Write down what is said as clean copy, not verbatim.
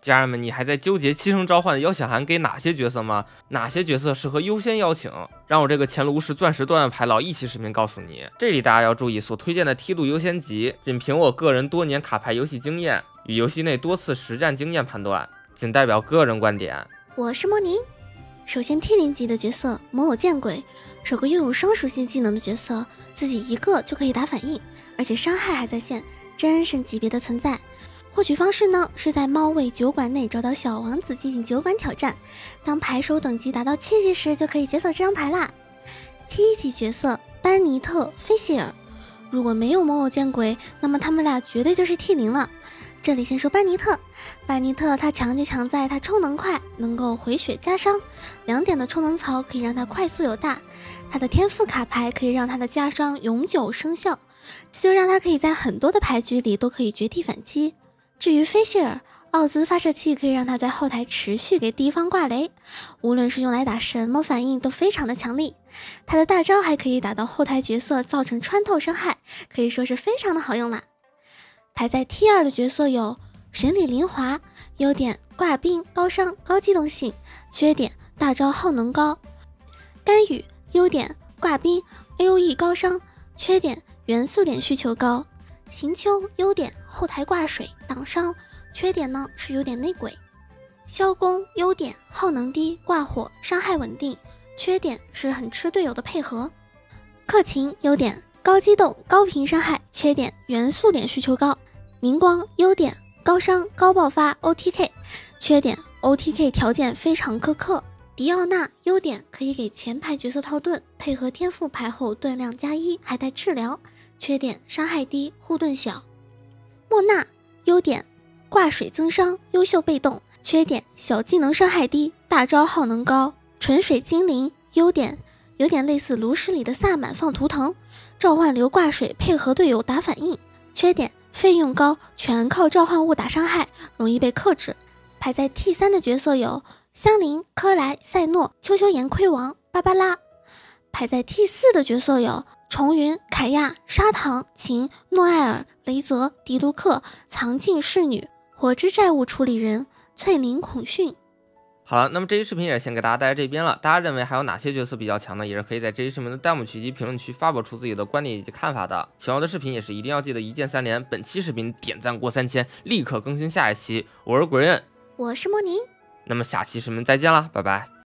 家人们，你还在纠结七声召唤邀请函给哪些角色吗？哪些角色适合优先邀请？让我这个乾炉石钻石段牌老一期视频告诉你。这里大家要注意，所推荐的梯度优先级仅凭我个人多年卡牌游戏经验与游戏内多次实战经验判断，仅代表个人观点。 我是莫宁。首先 T0级的角色魔偶见鬼，找个拥有双属性技能的角色，自己一个就可以打反应，而且伤害还在线，真神级别的存在。获取方式呢，是在猫尾酒馆内找到小王子进行酒馆挑战，当牌手等级达到7级时就可以解锁这张牌啦。T1级角色班尼特、菲希尔，如果没有魔偶见鬼，那么他们俩绝对就是 T0了。这里先说班尼特，他强就强在他充能快，能够回血加伤，2点的充能槽可以让他快速有大，他的天赋卡牌可以让他的加伤永久生效，这就让他可以在很多的牌局里都可以绝地反击。至于菲希尔，奥兹发射器可以让他在后台持续给敌方挂雷，无论是用来打什么反应都非常的强力，他的大招还可以打到后台角色造成穿透伤害，可以说是非常的好用啦。排在 T2 的角色有神里灵华，优点挂兵高伤高机动性，缺点大招耗能高；甘雨，优点挂兵 AOE 高伤，缺点元素点需求高；行秋，优点后台挂水挡伤，缺点呢是有点内鬼；萧公，优点耗能低挂火伤害稳定，缺点是很吃队友的配合；克勤，优点高机动高频伤害，缺点元素点需求高；凝光，优点高伤高爆发 OTK， 缺点 OTK 条件非常苛刻；迪奥娜，优点可以给前排角色套盾，配合天赋牌后盾量+1，还带治疗，缺点伤害低护盾小；莫娜，优点挂水增伤优秀被动，缺点小技能伤害低大招耗能高；纯水精灵，优点有点类似炉石里的萨满放图腾，召唤流挂水配合队友打反应，缺点费用高，全靠召唤物打伤害，容易被克制。排在 T3 的角色有香菱、科莱、赛诺、秋秋岩盔王、芭芭拉。排在 T4 的角色有重云、凯亚、砂糖、琴、诺艾尔、雷泽、迪卢克、藏镜侍女、火之债务处理人、翠林孔逊。 好了，那么这期视频也先给大家带来这边了。大家认为还有哪些角色比较强呢？也是可以在这期视频的弹幕区以及评论区发表出自己的观点以及看法的。喜欢我的视频也是一定要记得一键3连。本期视频点赞过3000，立刻更新下一期。我是鬼刃， 我是莫宁， 那么下期视频再见啦，拜拜。